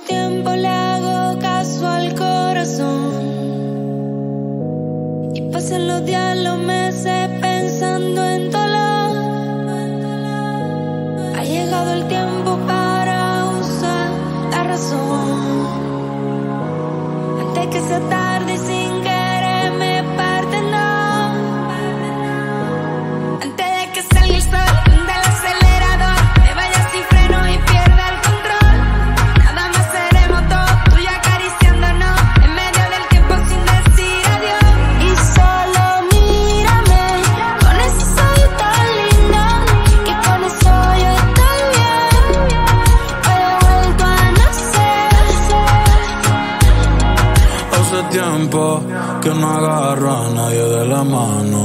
tiempo le hago caso al corazón y pasan los días, los meses pensando en dolor. Ha llegado el tiempo para usar la razón antes que sea tarde y sin querer me parten dos. Antes de que salga el sol del acelerador, me vaya sin freno y pierda el control. Nada más seremos dos, tú y yo acariciándonos en medio del tiempo sin decir adiós. Y solo mírame con ese ojos tan lindo, que con eso yo estoy bien. Hoy he vuelto a nacer. Hace tiempo que no agarro a nadie de la mano.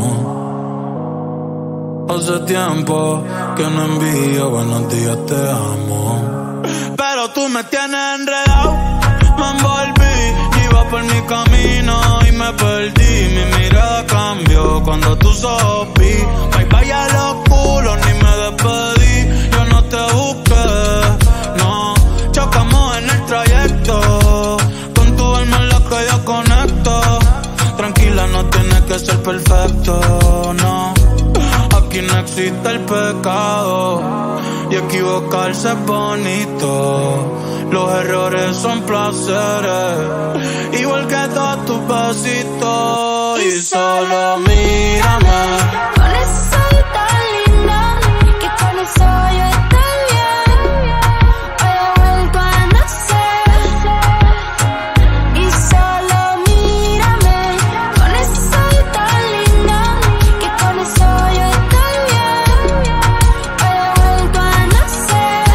Hace tiempo que no envío buenos días, te amo. Pero tú me tienes enredado, me envolví, iba por mi camino y me perdí. Mi mirada cambió cuando tú sopí. Bye bye a los culos, ni me despedí. Yo no te busqué, no. Chocamos en el trayecto, con tu alma en la que yo conecto. Tranquila, no tienes que ser perfecto, no. Aquí no existe el pecado y equivocarse es bonito. Los errores son placeres, igual que todos tus besitos. Y solo mírame Con ese ojos tan lindo, que con eso yo estoy bien. Hoy he vuelto a nacer. Y solo mírame con ese ojos tan lindo, que con eso yo estoy bien. Hoy he vuelto a nacer.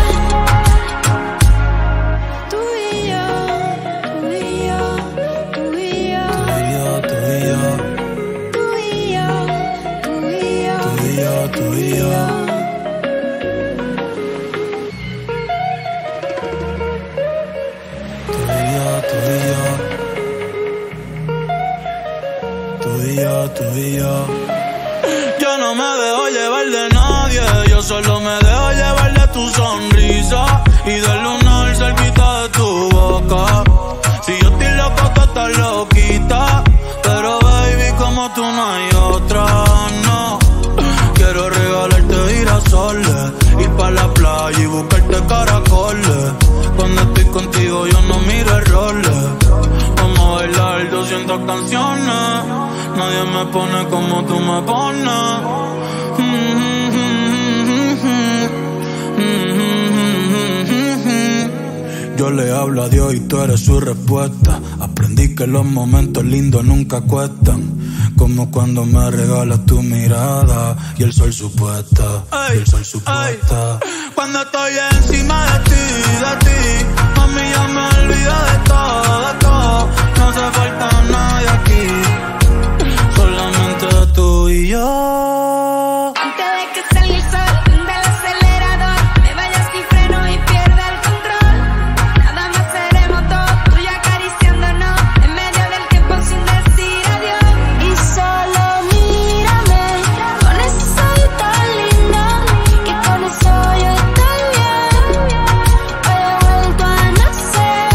Tú y yo, tú y yo, tú y yo, tú y yo, tú y yo, tú y yo, tú y yo, tú y yo. Tú y yo, tú y yo. Yo no me dejo llevar de nadie, yo solo me dejo llevar de tu sonrisa y del lunar cerquita de tu boca. Si yo estoy loco, tú estás loquita, pero baby, como tú no hay otra, no. Quiero regalarte girasoles, ir pa' la playa y buscarte caracoles. Cuando estoy contigo yo no miro errores. Vamos a bailar 200 canciones, nadie me pone como tú me pones. Yo le hablo a Dios y tú eres su respuesta. Aprendí que los momentos lindos nunca cuestan, como cuando me regalas tu mirada y el sol supuesta, y el sol supuesta. Cuando estoy encima de ti, mami, ya me olvido de todo. No hace falta nadie aquí, solamente tú y yo. Antes de que salga el sol del acelerador, me vaya sin freno y pierda el control. Nada más seremos dos, tú y yo acariciándonos en medio del tiempo sin decir adiós. Y solo mírame con ese ojos tan lindo, que con eso yo estoy bien. Hoy he vuelto a nacer.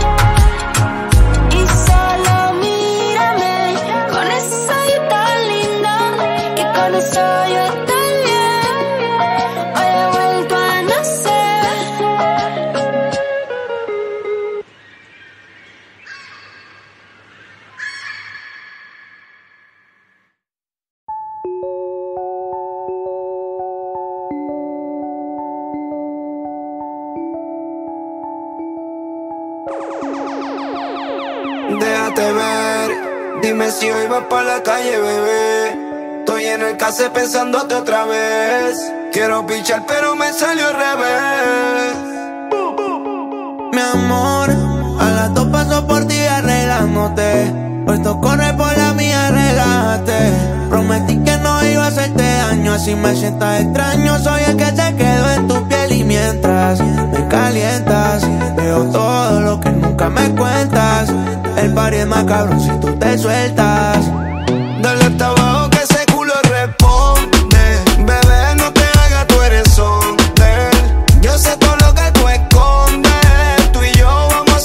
Y solo mírame con ese ojos tan lindo, que con eso yo estoy bien. Hoy he vuelto a nacer. Déjate ver, dime si hoy vas pa' la calle, bebé. Estoy en el case pensándote otra vez. Quiero pichar pero me salió al revés. Mi amor, a las 2 paso por ti arreglándote. Puesto corre por la mía, relájate. Prometí que no iba a hacerte daño, así me sientas extraño. Soy el que se quedó en tu piel y mientras me calientas, veo todo lo que nunca me cuentas. El party es más cabrón si tú te sueltas. Dale hasta abajo que ese culo responde. Bebé, no te hagas, tú eres hombre. Yo sé todo lo que tú escondes. Tú y yo vamos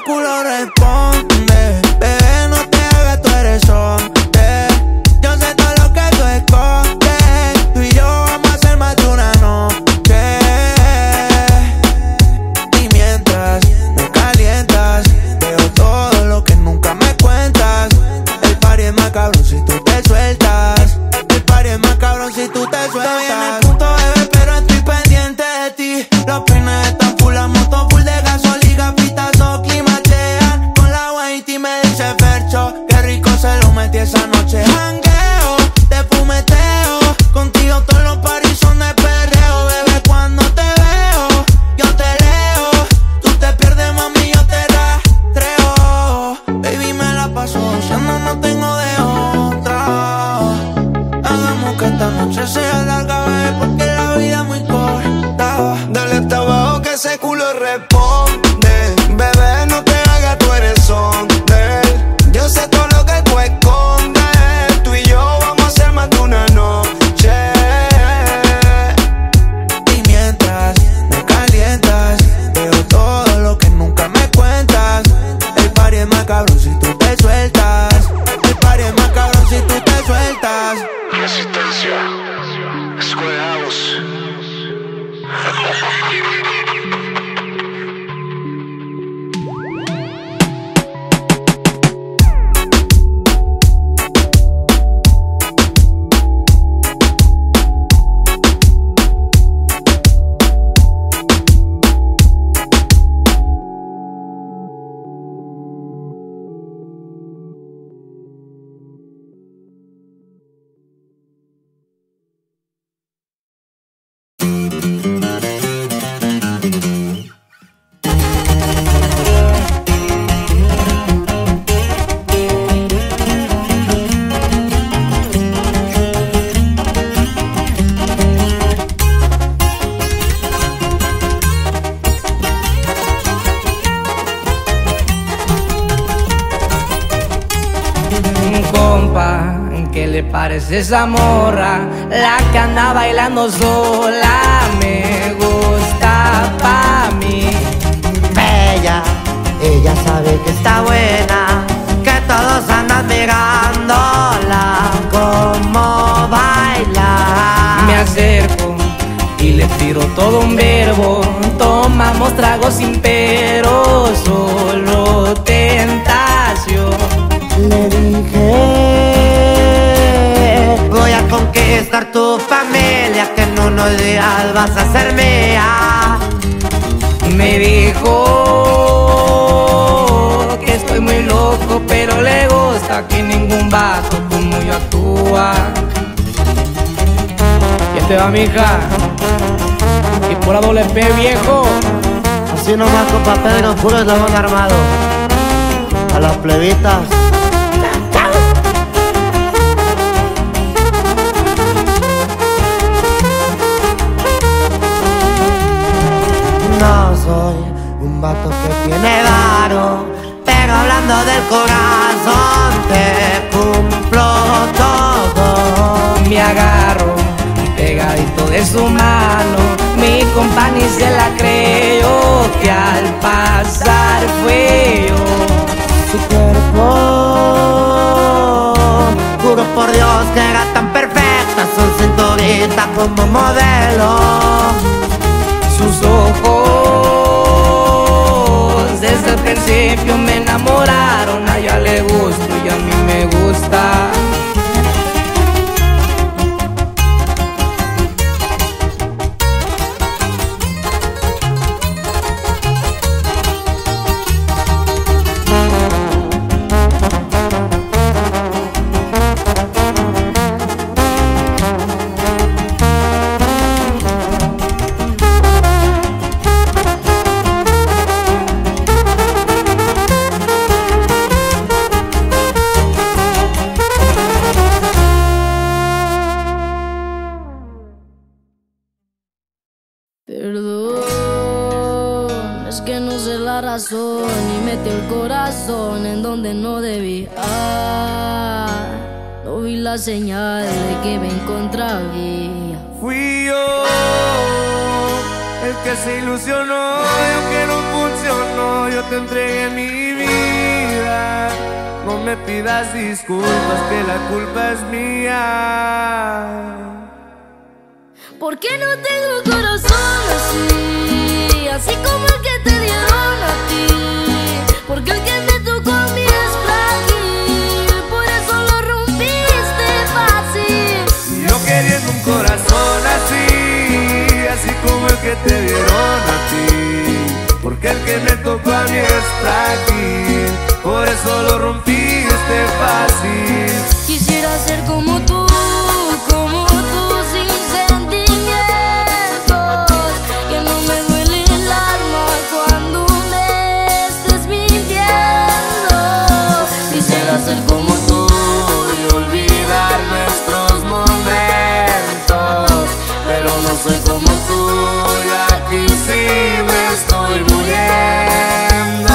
culo responde. Bebé, no te hagas, tú eres hombre. Yo sé todo lo que tú escondes. Tú y yo vamos a hacer más de una noche. Y mientras me calientas, veo todo lo que nunca me cuentas. El party es más cabrón si tú te sueltas. El party es más cabrón si tú te sueltas. Estoy en el punto, bebé, pero estoy pendiente de ti. Los pines están full, la moto full de gasolina. Pitazo climatean con la white y me dice Fercho. Qué rico se lo metí esa noche. Jangueo, te fumeteo. Contigo todos los paris son de perreo. Bebé, cuando te veo, yo te leo. Tú te pierdes, mami, yo te rastreo. Baby, me la paso gozando, no tengo de otra. Hagamos que esta noche sea larga, bebé, porque la vida es muy corta. Dale hasta abajo que ese culo responde. Bebé, no te hagas, tú eres hombre. Yo sé todo lo que tú escondes. Tú y yo vamos a hacer más de una noche. Y mientras me calientas, veo todo lo que nunca me cuentas. El party es más cabrón si tú te sueltas. El party es más cabrón si tú te sueltas. Resistencia. Escuelados. ¿Qué le parece esa morra? La que anda bailando sola. Me gusta pa' mí. Bella, ella sabe que está buena, que todos andan mirándola como baila. Me acerco y le tiro todo un verbo. Tomamos tragos sin pero, solo tentación. Le dije, voy a conquistar tu familia, que en unos días vas a ser mía. Me dijo que estoy muy loco, pero le gusta que ningún vato como yo actúa. ¿Qué te va, mija? Y por la doble P, viejo. Así nomás, compa Pedro, puro eslabón armado. A las plebitas. No soy un vato que tiene varo, pero hablando del corazón te cumplo todo. Me agarro pegadito de su mano, mi compa ni se la creyó, que al pasar fue yo. Su cuerpo, juro por Dios que era tan perfecta, su cinturita como modelo. Sus ojos desde el principio me enamoraron. A ella le gusto y a mí me gusta. Perdón, es que no sé la razón y metí el corazón en donde no debía. No vi la señal de que me encontraría. Fui yo el que se ilusionó y aunque no funcionó, yo te entregué mi vida. No me pidas disculpas, que la culpa es mía. ¿Por qué no tengo corazón así? Así como el que te dieron a ti. Porque el que me tocó a mí es frágil, por eso lo rompiste fácil. Yo queriendo un corazón así, así como el que te dieron a ti. Porque el que me tocó a mí es frágil, por eso lo rompiste fácil. Quisiera ser como tú sin sentimientos. Que no me duele el alma cuando me estés mintiendo. Quisiera ser como tú y olvidar nuestros momentos, pero no soy como tú y aquí sí me estoy muriendo.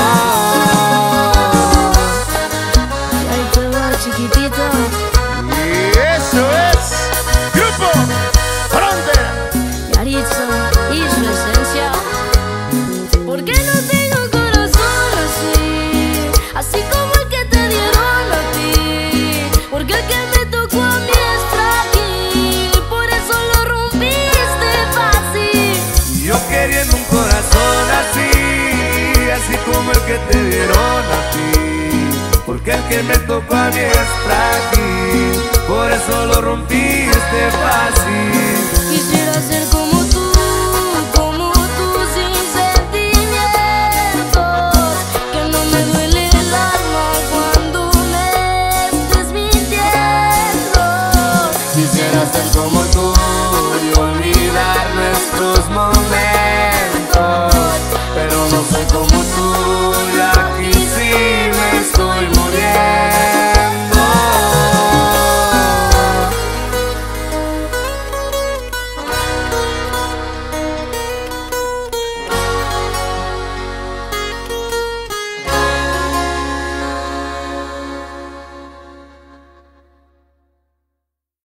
Y ahí te va, chiquitito. Eso es Grupo Frontera. Yaritza y su esencia. ¿Por qué no tengo corazón así? Así como el que te dieron a ti. Porque el que me tocó a mí es frágil, por eso lo rompiste fácil. Yo queriendo un corazón así, así como el que te dieron a ti. Porque el que me tocó a mí es frágil, por eso lo rompiste fácil.